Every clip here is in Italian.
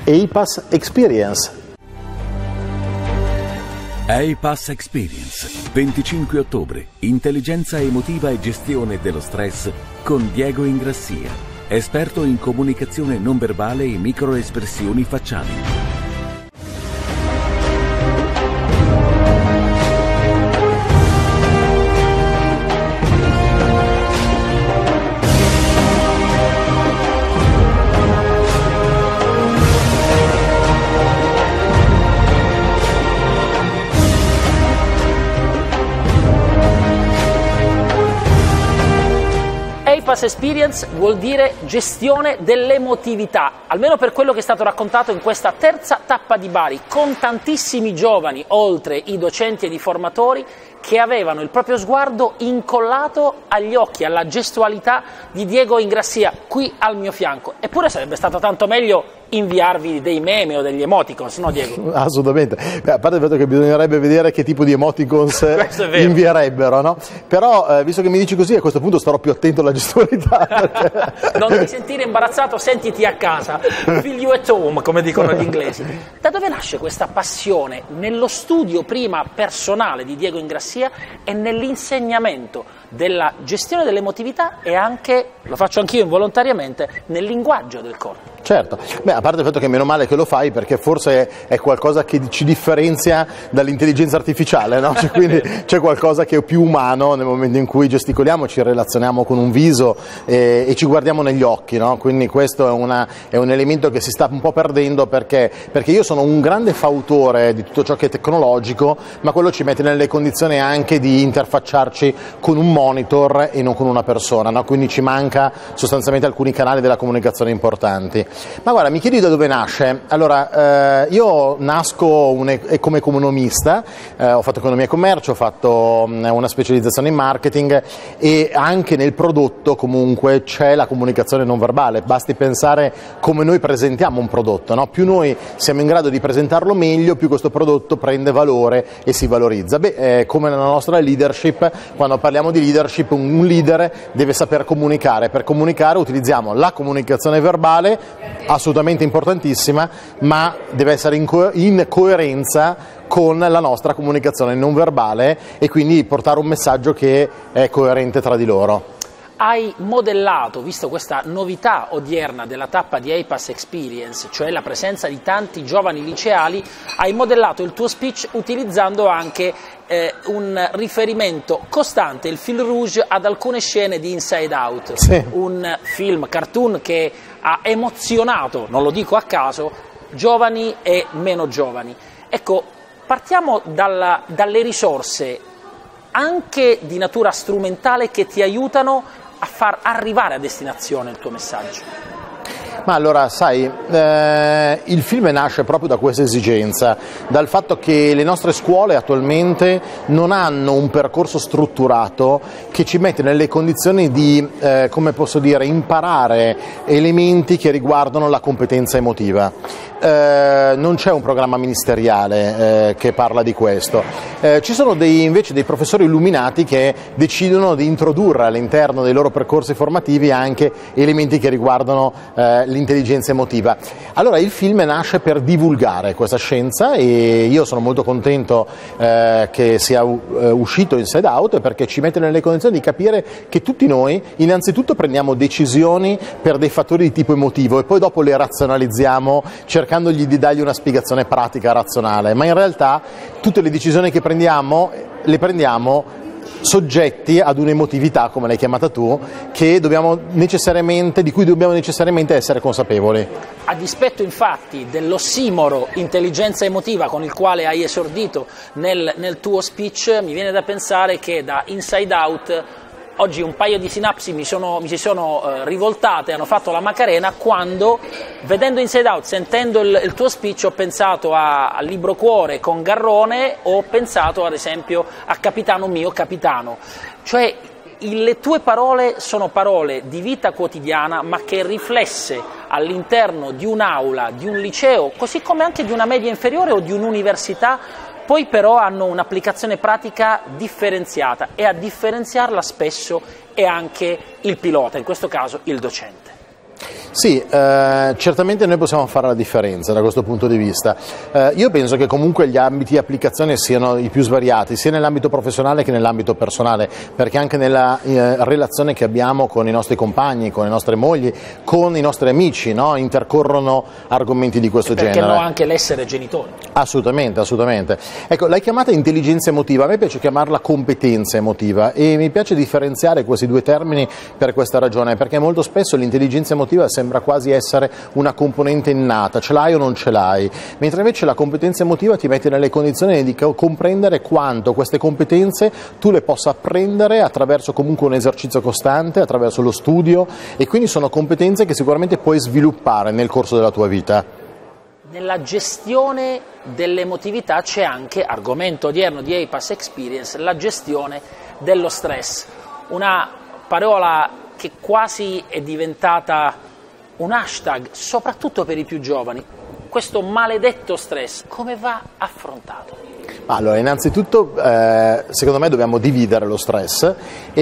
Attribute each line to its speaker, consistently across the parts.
Speaker 1: EIPAS Experience.
Speaker 2: EIPAS Experience, 25 ottobre, intelligenza emotiva e gestione dello stress con Diego Ingrassia, esperto in comunicazione non verbale e microespressioni facciali.
Speaker 3: EIPAS Experience vuol dire gestione dell'emotività, almeno per quello che è stato raccontato in questa terza tappa di Bari, con tantissimi giovani, oltre i docenti ed i formatori, che avevano il proprio sguardo incollato agli occhi, alla gestualità di Diego Ingrassia, qui al mio fianco. Eppure sarebbe stato tanto meglio inviarvi dei meme o degli emoticons, no Diego?
Speaker 1: Assolutamente. Beh, a parte il fatto che bisognerebbe vedere che tipo di emoticons invierebbero, no? Però, visto che mi dici così, a questo punto starò più attento alla gestualità. Perché...
Speaker 3: Non ti sentire imbarazzato, sentiti a casa, feel you at home, come dicono gli inglesi. Da dove nasce questa passione nello studio prima personale di Diego Ingrassia e nell'insegnamento della gestione dell'emotività e anche, lo faccio anch'io involontariamente, nel linguaggio del corpo?
Speaker 1: Certo, beh, a parte il fatto che meno male che lo fai, perché forse è qualcosa che ci differenzia dall'intelligenza artificiale, no? Cioè, quindi c'è qualcosa che è più umano nel momento in cui gesticoliamo, ci relazioniamo con un viso e ci guardiamo negli occhi, no? Quindi questo è un elemento che si sta un po' perdendo, perché io sono un grande fautore di tutto ciò che è tecnologico, ma quello ci mette nelle condizioni anche di interfacciarci con un monitor e non con una persona, no? Quindi ci manca sostanzialmente alcuni canali della comunicazione importanti. Ma guarda, mi chiedi da dove nasce? Allora, io nasco come economista, ho fatto economia e commercio, ho fatto una specializzazione in marketing e anche nel prodotto comunque c'è la comunicazione non verbale, basti pensare come noi presentiamo un prodotto, no? Più noi siamo in grado di presentarlo meglio, più questo prodotto prende valore e si valorizza. Beh, come nella nostra leadership, quando parliamo di leadership, un leader deve saper comunicare. Per comunicare utilizziamo la comunicazione verbale, assolutamente importantissima, ma deve essere in coerenza con la nostra comunicazione non verbale e quindi portare un messaggio che è coerente tra di loro.
Speaker 3: Hai modellato, visto questa novità odierna della tappa di EIPAS Experience, cioè la presenza di tanti giovani liceali, hai modellato il tuo speech utilizzando anche un riferimento costante, il fil rouge, ad alcune scene di Inside Out, sì. Un film cartoon che ha emozionato, non lo dico a caso, giovani e meno giovani. Ecco, partiamo dalle risorse anche di natura strumentale che ti aiutano a far arrivare a destinazione il tuo messaggio.
Speaker 1: Ma allora, sai, il film nasce proprio da questa esigenza, dal fatto che le nostre scuole attualmente non hanno un percorso strutturato che ci mette nelle condizioni di, come posso dire, imparare elementi che riguardano la competenza emotiva. Non c'è un programma ministeriale che parla di questo. Ci sono invece dei professori illuminati che decidono di introdurre all'interno dei loro percorsi formativi anche elementi che riguardano l'intelligenza emotiva. Allora il film nasce per divulgare questa scienza e io sono molto contento che sia uscito Inside Out, perché ci mette nelle condizioni di capire che tutti noi innanzitutto prendiamo decisioni per dei fattori di tipo emotivo e poi dopo le razionalizziamo cercandogli di dargli una spiegazione pratica, razionale, ma in realtà tutte le decisioni che prendiamo le prendiamo soggetti ad un'emotività, come l'hai chiamata tu, di cui dobbiamo necessariamente essere consapevoli.
Speaker 3: A dispetto infatti dell'ossimoro intelligenza emotiva con il quale hai esordito nel tuo speech, mi viene da pensare che da Inside Out oggi un paio di sinapsi mi si sono rivoltate, hanno fatto la Macarena quando, vedendo Inside Out, sentendo il tuo speech, ho pensato al Libro Cuore con Garrone, ho pensato ad esempio a Capitano mio capitano, cioè le tue parole sono parole di vita quotidiana ma che riflesse all'interno di un'aula, di un liceo, così come anche di una media inferiore o di un'università, poi però hanno un'applicazione pratica differenziata e a differenziarla spesso è anche il pilota, in questo caso il docente.
Speaker 1: Sì, certamente noi possiamo fare la differenza da questo punto di vista. Io penso che comunque gli ambiti di applicazione siano i più svariati, sia nell'ambito professionale che nell'ambito personale, perché anche nella relazione che abbiamo con i nostri compagni, con le nostre mogli, con i nostri amici, no? Intercorrono argomenti di questo genere.
Speaker 3: Perché no, anche l'essere genitori.
Speaker 1: Assolutamente, assolutamente. Ecco, l'hai chiamata intelligenza emotiva, a me piace chiamarla competenza emotiva e mi piace differenziare questi due termini per questa ragione, perché molto spesso l'intelligenza emotiva sembra quasi essere una componente innata, ce l'hai o non ce l'hai, mentre invece la competenza emotiva ti mette nelle condizioni di comprendere quanto queste competenze tu le possa apprendere attraverso comunque un esercizio costante, attraverso lo studio, e quindi sono competenze che sicuramente puoi sviluppare nel corso della tua vita.
Speaker 3: Nella gestione dell'emotività c'è anche, argomento odierno di APAS Experience, la gestione dello stress, una parola che quasi è diventata un hashtag, soprattutto per i più giovani. Questo maledetto stress, come va affrontato?
Speaker 1: Allora, innanzitutto secondo me dobbiamo dividere lo stress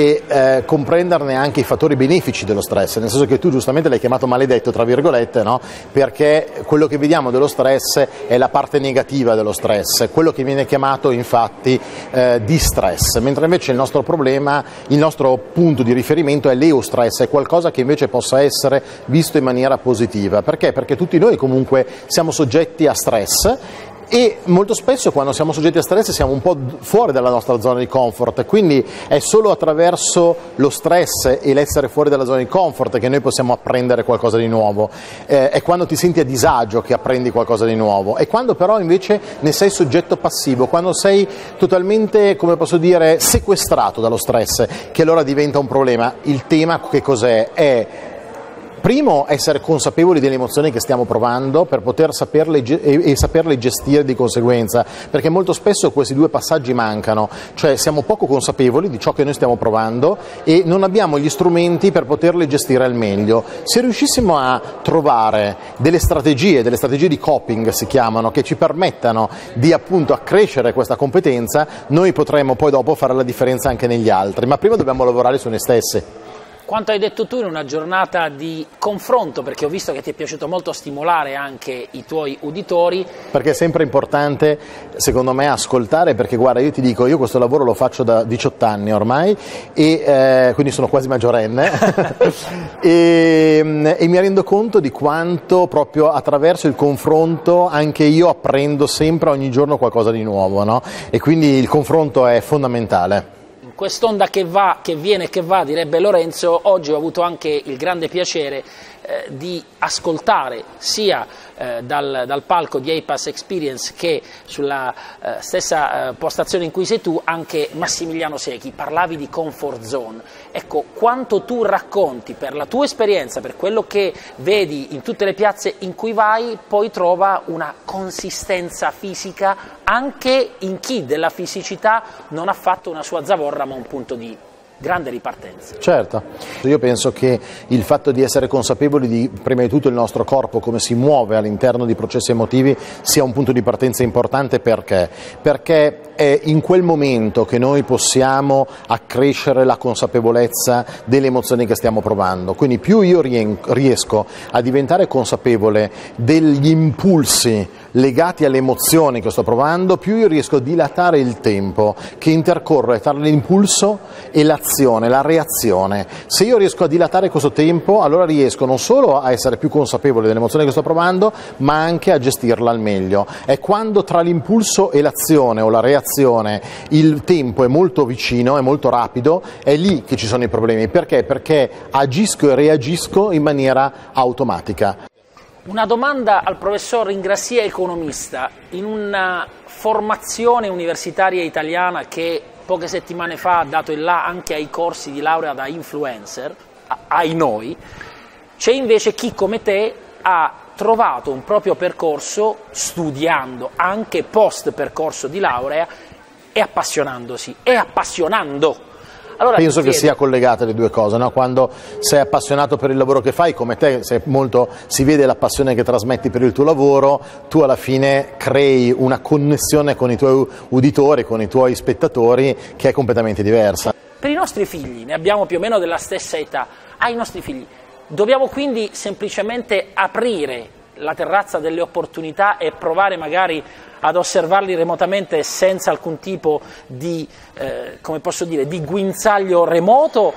Speaker 1: e comprenderne anche i fattori benefici dello stress, nel senso che tu giustamente l'hai chiamato maledetto, tra virgolette, no? Perché quello che vediamo dello stress è la parte negativa dello stress, quello che viene chiamato infatti distress, mentre invece il nostro problema, il nostro punto di riferimento è l'eustress, è qualcosa che invece possa essere visto in maniera positiva. Perché? Perché tutti noi comunque siamo soggetti a stress, e molto spesso quando siamo soggetti a stress siamo un po' fuori dalla nostra zona di comfort, quindi è solo attraverso lo stress e l'essere fuori dalla zona di comfort che noi possiamo apprendere qualcosa di nuovo, è quando ti senti a disagio che apprendi qualcosa di nuovo, e quando però invece ne sei soggetto passivo, quando sei totalmente, come posso dire, sequestrato dallo stress, che allora diventa un problema. Il tema che cos'è? È primo, essere consapevoli delle emozioni che stiamo provando per poter saperle e saperle gestire di conseguenza, perché molto spesso questi due passaggi mancano, cioè siamo poco consapevoli di ciò che noi stiamo provando e non abbiamo gli strumenti per poterle gestire al meglio. Se riuscissimo a trovare delle strategie di coping si chiamano, che ci permettano di appunto accrescere questa competenza, noi potremo poi dopo fare la differenza anche negli altri, ma prima dobbiamo lavorare su noi stessi.
Speaker 3: Quanto hai detto tu in una giornata di confronto, perché ho visto che ti è piaciuto molto stimolare anche i tuoi uditori.
Speaker 1: Perché è sempre importante, secondo me, ascoltare, perché guarda, io ti dico, io questo lavoro lo faccio da 18 anni ormai, e quindi sono quasi maggiorenne, e mi rendo conto di quanto proprio attraverso il confronto anche io apprendo sempre, ogni giorno qualcosa di nuovo, no? E quindi il confronto è fondamentale.
Speaker 3: Quest'onda che va, che viene e che va, direbbe Lorenzo. Oggi ho avuto anche il grande piacere di ascoltare sia dal palco di APAS Experience che sulla stessa postazione in cui sei tu anche Massimiliano Secchi. Parlavi di comfort zone. Ecco, quanto tu racconti per la tua esperienza, per quello che vedi in tutte le piazze in cui vai, poi trova una consistenza fisica anche in chi della fisicità non ha fatto una sua zavorra ma un punto di grande ripartenza.
Speaker 1: Certo, io penso che il fatto di essere consapevoli di prima di tutto il nostro corpo, come si muove all'interno di processi emotivi, sia un punto di partenza importante. Perché è in quel momento che noi possiamo accrescere la consapevolezza delle emozioni che stiamo provando. Quindi più io riesco a diventare consapevole degli impulsi legati alle emozioni che sto provando, più io riesco a dilatare il tempo che intercorre tra l'impulso e l'azione, la reazione. Se io riesco a dilatare questo tempo, allora riesco non solo a essere più consapevole delle emozioni che sto provando, ma anche a gestirla al meglio. È quando tra l'impulso e l'azione o la reazione il tempo è molto vicino, è molto rapido, è lì che ci sono i problemi. Perché? Perché agisco e reagisco in maniera automatica.
Speaker 3: Una domanda al professor Ingrassia, economista. In una formazione universitaria italiana che poche settimane fa ha dato il là anche ai corsi di laurea da influencer, ai noi, c'è invece chi come te ha trovato un proprio percorso studiando anche post percorso di laurea e appassionandosi e appassionando. Allora,
Speaker 1: penso che sia collegate le due cose, no? Quando sei appassionato per il lavoro che fai, come te, si vede la passione che trasmetti per il tuo lavoro, tu alla fine crei una connessione con i tuoi uditori, con i tuoi spettatori, che è completamente diversa.
Speaker 3: Per i nostri figli, ne abbiamo più o meno della stessa età, ai nostri figli, Dobbiamo quindi semplicemente aprire la terrazza delle opportunità e provare magari ad osservarli remotamente senza alcun tipo di, come posso dire, di guinzaglio remoto,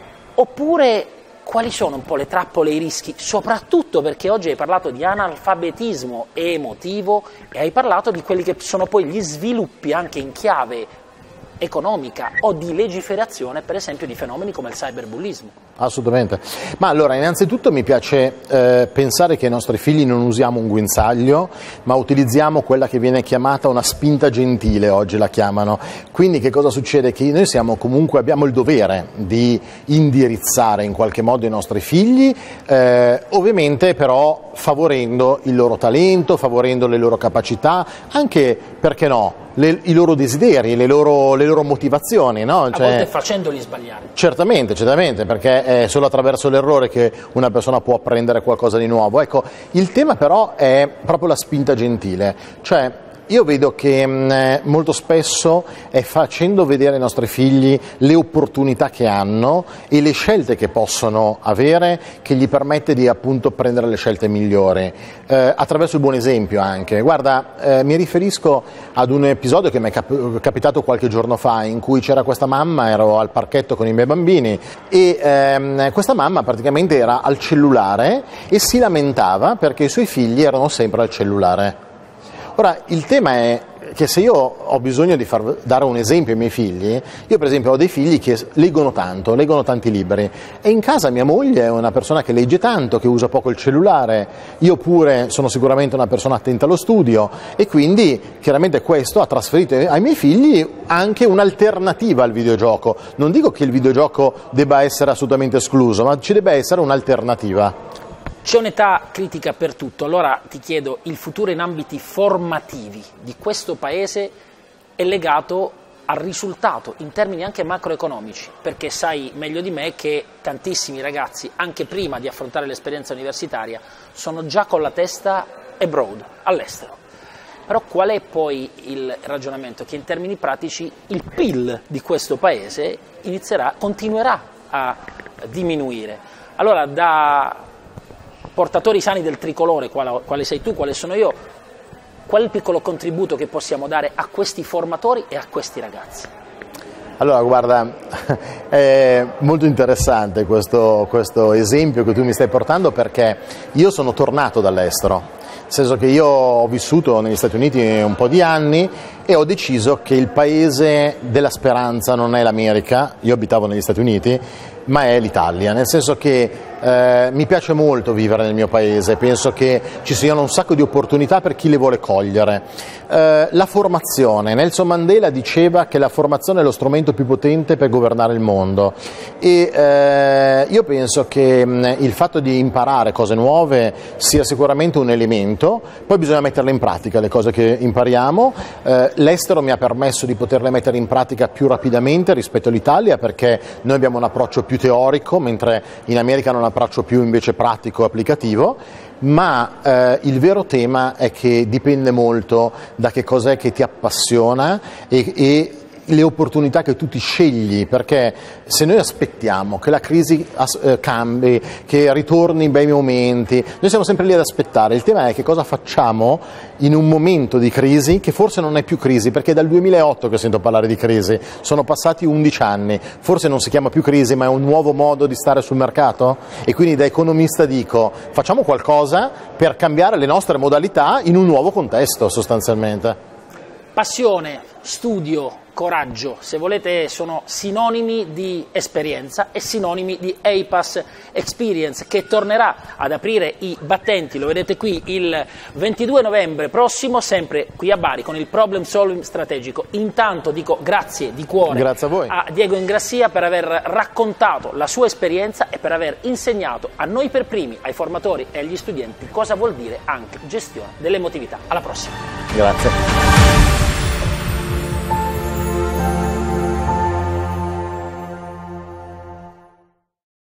Speaker 3: oppure quali sono un po' le trappole e i rischi, soprattutto perché oggi hai parlato di analfabetismo emotivo e hai parlato di quelli che sono poi gli sviluppi anche in chiave economica o di legiferazione, per esempio di fenomeni come il cyberbullismo.
Speaker 1: Assolutamente. Ma allora, innanzitutto mi piace pensare che ai nostri figli non usiamo un guinzaglio, ma utilizziamo quella che viene chiamata una spinta gentile, oggi la chiamano. Quindi che cosa succede? Che noi abbiamo il dovere di indirizzare in qualche modo i nostri figli, ovviamente però favorendo il loro talento, favorendo le loro capacità, anche, perché no, i loro desideri, le loro motivazioni, no?
Speaker 3: A volte facendoli sbagliare.
Speaker 1: Certamente, perché è solo attraverso l'errore che una persona può apprendere qualcosa di nuovo. Ecco, il tema però è proprio la spinta gentile, cioè io vedo che molto spesso è facendo vedere ai nostri figli le opportunità che hanno e le scelte che possono avere che gli permette di appunto prendere le scelte migliori, attraverso il buon esempio anche. Guarda, mi riferisco ad un episodio che mi è capitato qualche giorno fa, in cui c'era questa mamma, ero al parchetto con i miei bambini e questa mamma praticamente era al cellulare e si lamentava perché i suoi figli erano sempre al cellulare. Ora, il tema è che se io ho bisogno di dare un esempio ai miei figli, io per esempio ho dei figli che leggono tanti libri e in casa mia moglie è una persona che legge tanto, che usa poco il cellulare, io pure sono sicuramente una persona attenta allo studio e quindi chiaramente questo ha trasferito ai miei figli anche un'alternativa al videogioco. Non dico che il videogioco debba essere assolutamente escluso, ma ci debba essere un'alternativa.
Speaker 3: C'è un'età critica per tutto, allora ti chiedo, il futuro in ambiti formativi di questo Paese è legato al risultato in termini anche macroeconomici, perché sai meglio di me che tantissimi ragazzi, anche prima di affrontare l'esperienza universitaria, sono già con la testa abroad, all'estero. Però qual è poi il ragionamento? Che in termini pratici il PIL di questo Paese continuerà a diminuire. Allora, da portatori sani del tricolore, quale sei tu, quale sono io, qual è il piccolo contributo che possiamo dare a questi formatori e a questi ragazzi?
Speaker 1: Allora, guarda, è molto interessante questo esempio che tu mi stai portando, perché io sono tornato dall'estero, nel senso che io ho vissuto negli Stati Uniti un po' di anni e ho deciso che il paese della speranza non è l'America, io abitavo negli Stati Uniti, ma è l'Italia, nel senso che mi piace molto vivere nel mio paese, penso che ci siano un sacco di opportunità per chi le vuole cogliere. La formazione, Nelson Mandela diceva che la formazione è lo strumento più potente per governare il mondo e io penso che il fatto di imparare cose nuove sia sicuramente un elemento, poi bisogna metterle in pratica le cose che impariamo. L'estero mi ha permesso di poterle mettere in pratica più rapidamente rispetto all'Italia, perché noi abbiamo un approccio più teorico, mentre in America hanno un approccio più invece pratico e applicativo, ma il vero tema è che dipende molto da che cos'è che ti appassiona e le opportunità che tu ti scegli, perché se noi aspettiamo che la crisi cambi, che ritorni bei momenti, noi siamo sempre lì ad aspettare. Il tema è che cosa facciamo in un momento di crisi che forse non è più crisi, perché è dal 2008 che sento parlare di crisi, sono passati 11 anni, forse non si chiama più crisi ma è un nuovo modo di stare sul mercato, e quindi da economista dico facciamo qualcosa per cambiare le nostre modalità in un nuovo contesto sostanzialmente.
Speaker 3: Passione, studio, coraggio, se volete sono sinonimi di esperienza e sinonimi di APAS Experience, che tornerà ad aprire i battenti, lo vedete qui, il 22 novembre prossimo, sempre qui a Bari con il Problem Solving Strategico. Intanto dico grazie di cuore
Speaker 1: grazie a voi,
Speaker 3: a Diego Ingrassia, per aver raccontato la sua esperienza e per aver insegnato a noi per primi, ai formatori e agli studenti, cosa vuol dire anche gestione dell'emotività. Alla prossima.
Speaker 1: Grazie.